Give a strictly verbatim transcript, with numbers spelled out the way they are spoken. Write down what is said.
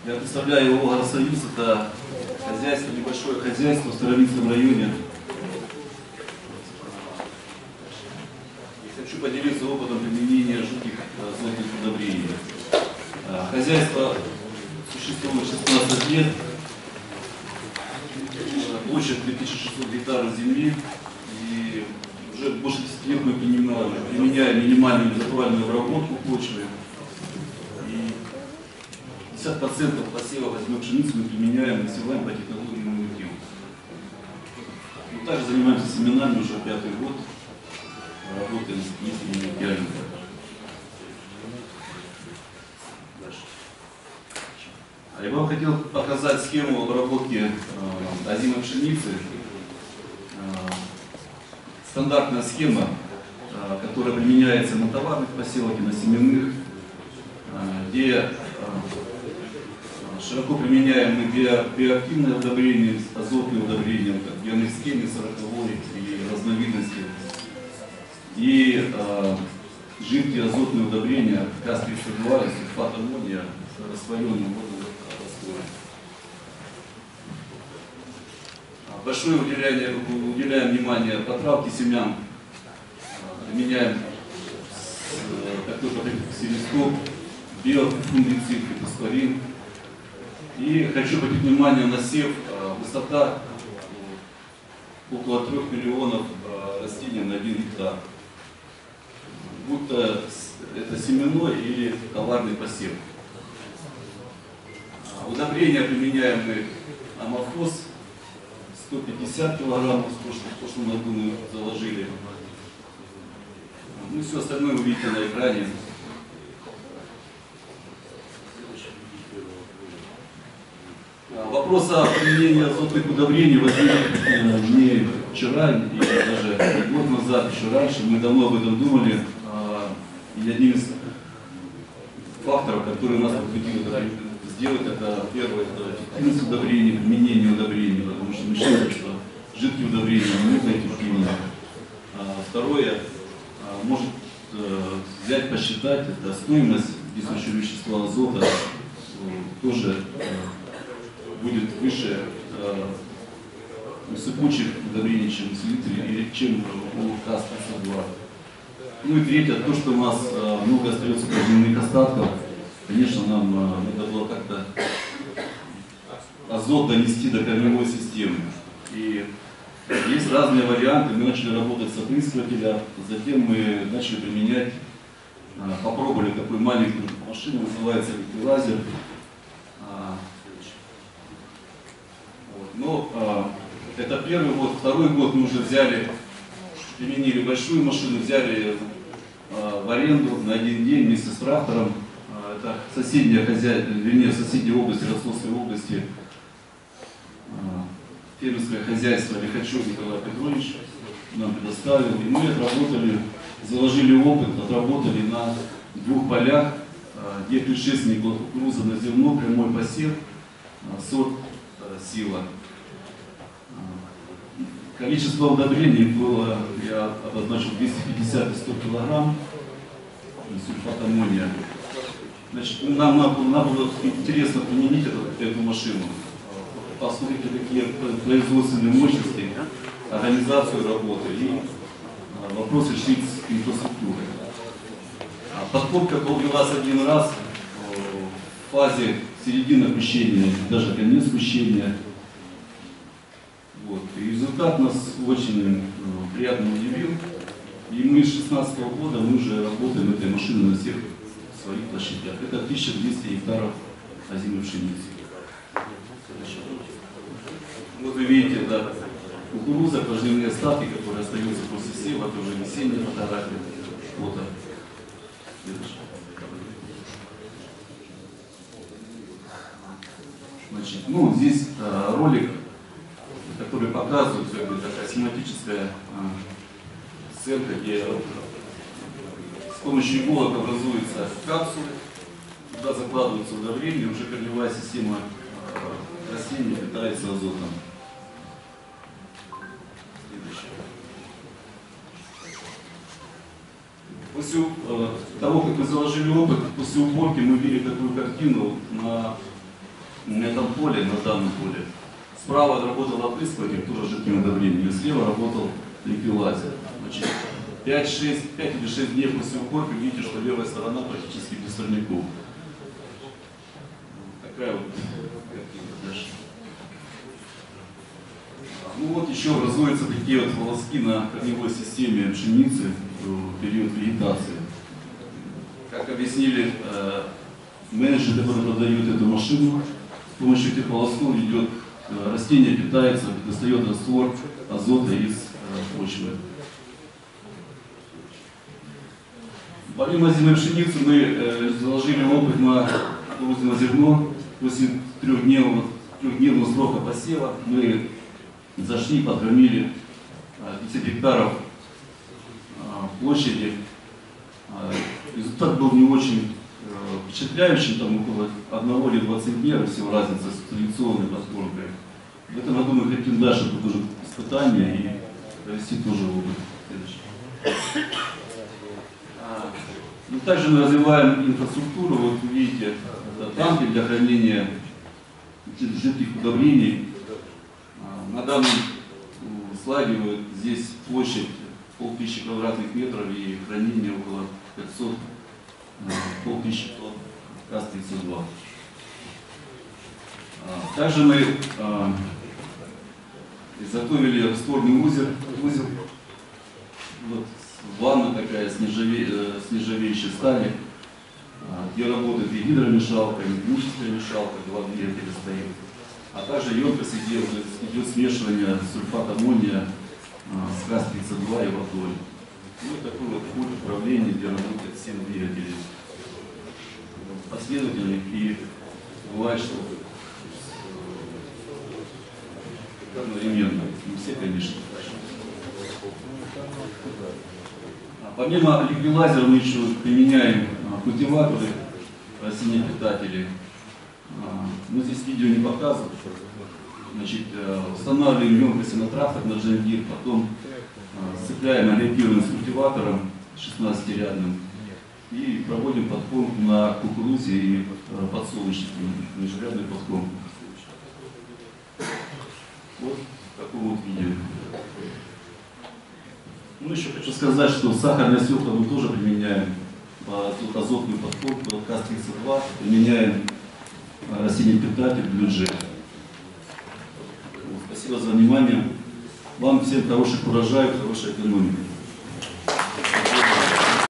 Я представляю ООО «Агросоюз». Это хозяйство, небольшое хозяйство в Староминском районе. И хочу поделиться опытом применения жидких азотных удобрений. Хозяйство существует шестнадцать лет. Площадь две тысячи шестьсот гектаров земли. И уже больше десяти лет мы применяем, применяем минимальную натуральную обработку почвы. пятьдесят процентов посева возьмем пшеницы мы применяем, насеваем по технологии монотил. Мы также занимаемся семенами уже пятый год. Работаем с несколькими диаметрами. Я бы вам хотел показать схему обработки э, озимой пшеницы. Э, стандартная схема, э, которая применяется на товарных посевах и на семенных, э, где э, широко применяемые био, биоактивные удобрения, азотные удобрения, как геонексхемия, сороковой и разновидности. И э, жидкие азотные удобрения, газ тридцать два, сульфат аммония с растворенным водным раствором. Большое уделяем, уделяем внимание потравке семян. Применяем такой селестоп, биофунгицид, фитоспорин. И хочу обратить внимание на сев, высота около трех миллионов растений на один гектар. Будто это семенной или товарный посев. Удобрения применяемые амофос сто пятьдесят килограммов, в прошлом году мы заложили. Ну, все остальное вы видите на экране. Вопрос о применении азотных удобрений возник не вчера, и даже год назад, еще раньше. Мы давно об этом думали. И один из факторов, который нас побудил сделать, это первое, это эффективность удобрений, применение удобрений, потому что мы считаем, что жидкие удобрения не нужно эффективно. Второе, может взять, посчитать, это стоимость действующего вещества азота тоже будет выше э, у сыпучих удобрений, чем у селитры или чем у КАС тридцать два. Ну и третье, то, что у нас э, много остается корневых остатков, конечно, нам э, надо было как-то азот донести до корневой системы. И есть разные варианты. Мы начали работать с опрыскивателя, затем мы начали применять, э, попробовали такую маленькую машину, называется лазер. Но э, это первый год, второй год мы уже взяли, применили большую машину, взяли э, в аренду на один день вместе с трактором. Э, это соседняя хозяйство, вернее, в соседней области, Ростовской области, э, фермерское хозяйство Лихачев Николай Петрович нам предоставил. И мы отработали, заложили опыт, отработали на двух полях, э, где предшественник был кукуруза на зерно, прямой посев, э, сорт э, сила. Количество удобрений было, я обозначил, двести пятьдесят и сто килограмм сульфат аммония. Значит, нам, нам, нам было интересно применить эту, эту машину, посмотреть, какие производственные мощности, организацию работы и вопрос решить с инфраструктурой. Подкормка провелась один раз в фазе середины пущения, даже конец пущения. Вот. И результат нас очень э, приятно удивил. И мы с две тысячи шестнадцатого года мы уже работаем этой машиной на всех своих площадях. Это тысяча двести гектаров озимой пшеницы. Вот вы видите, да, кукуруза, пожнивные остатки, которые остаются после сева, это уже весенняя фотография. Вот. Значит, ну, здесь э, ролик, который показывает, как бы, такая схематическая а, сценка, где с помощью иголок образуется капсулы, туда закладываются удобрения, уже корневая система а, растения питается азотом. После э, того, как мы заложили опыт, после уборки мы видели такую картину на на этом поле, на данном поле. Справа работал опрыскиватель, тоже жидким удобрением, и слева работал ликвилайзер. Значит, пять-шесть, пять или шесть дней после укорки видите, что левая сторона практически без сорняков. Такая вот картина дальше. Ну вот еще образуются такие вот волоски на корневой системе пшеницы в период вегетации. Как объяснили э, менеджеры, которые продают эту машину, с помощью этих волосков идет э, растение питается, достает раствор азота из э, почвы. Помимо зимой пшеницы мы э, заложили опыт на кукурузное зерно. После трехдневного, трехдневного срока посева мы зашли, подкормили пятьдесят гектаров площади. Результат был не очень впечатляющим, там около одного или двадцати дней всего разница с традиционной подкормкой. В этом году мы хотим дальше продолжить испытания и провести тоже опыт. Ну, также мы развиваем инфраструктуру. Вот вы видите, это танки для хранения жидких удобрений. На данном слайде вот здесь площадь полтысячи квадратных метров и хранение около пятисот, полтысячи тонн КАЗ тридцать два. Также мы изготовили растворный узел. узел. Вот, ванна такая с нержавеющей стали, где работает и гидромешалка, и механическая мешалка, два двигателя стоит. А также емкость идет, идет смешивание сульфата аммония с КАЗ тридцать два и водой. Вот такой вот путь управления, где работает семь двигателей последовательных, и бывает, что одновременно. Не все, конечно. Помимо ликвилайзера мы еще применяем культиваторы, растения питатели. Мы здесь видео не показываем. Значит, устанавливаем емкости на трактор, на джандир, потом сцепляем, ориентируем с культиватором шестнадцатирядным и проводим подкормку на кукурузе и подсолнечнике, межрядную подкормку. Вот в таком вот видео. Ну, еще хочу сказать, что сахарное свекло мы тоже применяем под азотную подкормку, КАЗ тридцать два, применяем растения питатель бюджет. Спасибо за внимание. Вам всем хороших урожаев, хорошей экономики.